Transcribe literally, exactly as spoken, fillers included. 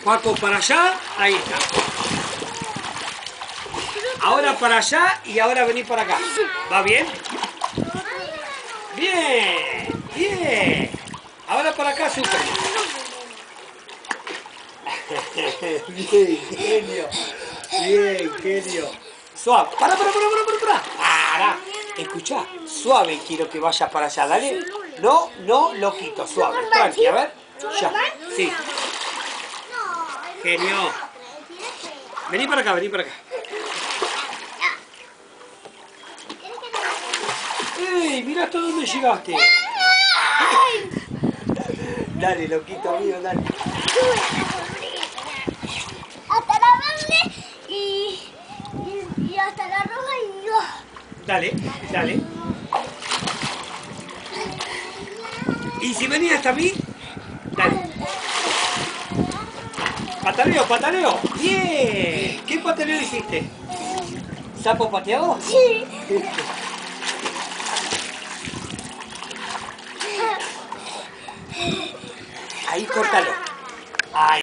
Paco para allá, ahí está. Ahora para allá y ahora vení para acá. ¿Va bien? Bien, bien. Ahora para acá, súper. Bien, genio. Bien, genio. Suave. Para, para, para, para, para, para. Para. Escuchá, suave quiero que vaya para allá, dale. No, no, loquito, suave. Tranqui, a ver. Ya. Sí. Genio. Vení para acá, vení para acá. ¡Ey! Mirá hasta dónde llegaste. Dale, loquito mío, dale. Hasta la verde y, y, y hasta la roja y yo. Dale, dale. ¿Y si venís hasta mí? Dale. Pataleo, pataleo. Bien. ¿Qué pataleo hiciste? ¿Sapo pateado? Sí. Ahí córtalo.